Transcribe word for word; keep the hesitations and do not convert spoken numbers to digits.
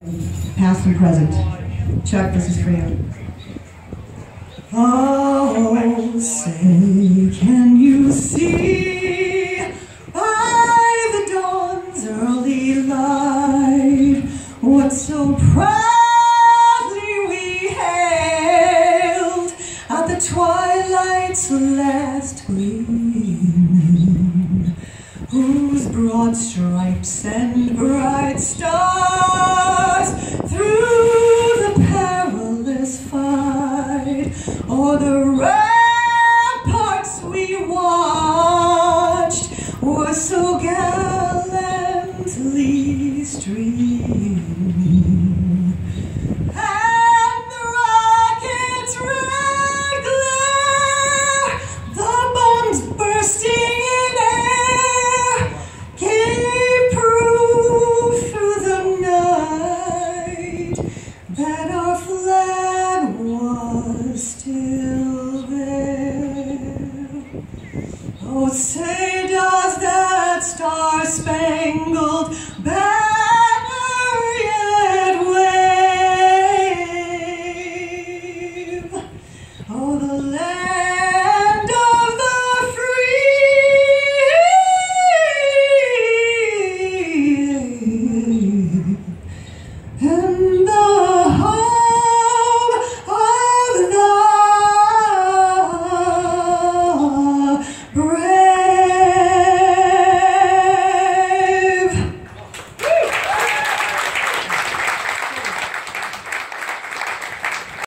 Past and present. Chuck, this is for you. Oh, say, can you see by the dawn's early light what so proudly we hailed at the twilight's last gleaming, whose broad stripes and bright stars